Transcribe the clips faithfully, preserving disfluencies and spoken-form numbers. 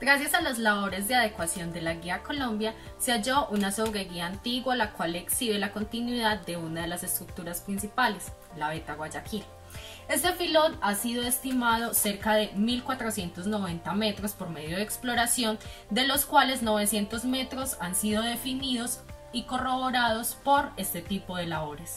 Gracias a las labores de adecuación de la Guía Colombia, se halló una sobreguía antigua la cual exhibe la continuidad de una de las estructuras principales, la Veta Guayaquil. Este filón ha sido estimado cerca de mil cuatrocientos noventa metros por medio de exploración, de los cuales novecientos metros han sido definidos y corroborados por este tipo de labores.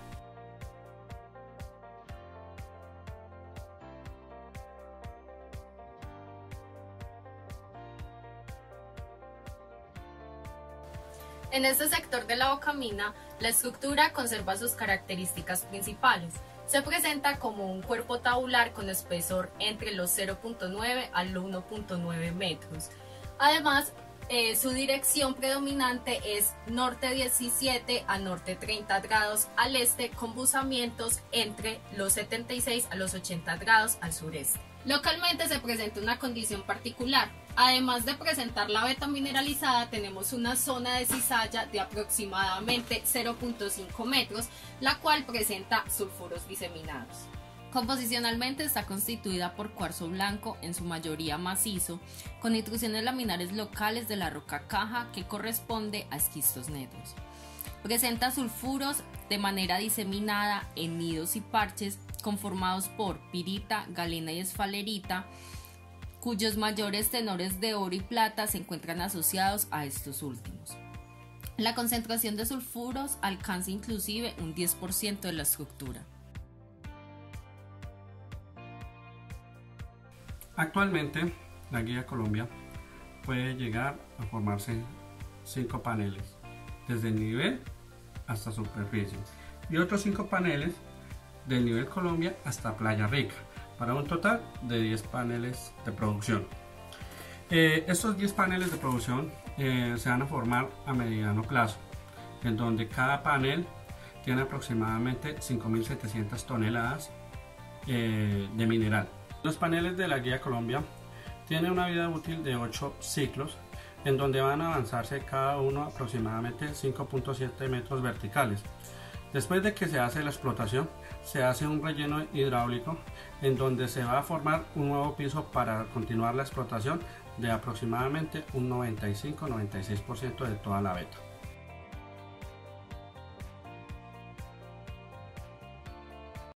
En este sector de la Bocamina, la estructura conserva sus características principales. Se presenta como un cuerpo tabular con espesor entre los cero punto nueve al uno punto nueve metros. Además, eh, su dirección predominante es norte diecisiete a norte treinta grados al este, con buzamientos entre los setenta y seis a los ochenta grados al sureste. Localmente se presenta una condición particular. Además de presentar la veta mineralizada, tenemos una zona de cizalla de aproximadamente cero punto cinco metros, la cual presenta sulfuros diseminados. Composicionalmente está constituida por cuarzo blanco, en su mayoría macizo, con intrusiones laminares locales de la roca caja que corresponde a esquistos negros. Presenta sulfuros de manera diseminada en nidos y parches conformados por pirita, galena y esfalerita, cuyos mayores tenores de oro y plata se encuentran asociados a estos últimos. La concentración de sulfuros alcanza inclusive un diez por ciento de la estructura. Actualmente, la Guía Colombia puede llegar a formarse cinco paneles, desde el nivel hasta superficie, y otros cinco paneles del nivel Colombia hasta Playa Rica, para un total de diez paneles de producción. Eh, estos diez paneles de producción eh, se van a formar a mediano plazo, en donde cada panel tiene aproximadamente cinco mil setecientas toneladas eh, de mineral. Los paneles de la Guía Colombia tienen una vida útil de ocho ciclos, en donde van a avanzarse cada uno aproximadamente cinco punto siete metros verticales. Después de que se hace la explotación, se hace un relleno hidráulico en donde se va a formar un nuevo piso para continuar la explotación de aproximadamente un noventa y cinco a noventa y seis por ciento de toda la veta.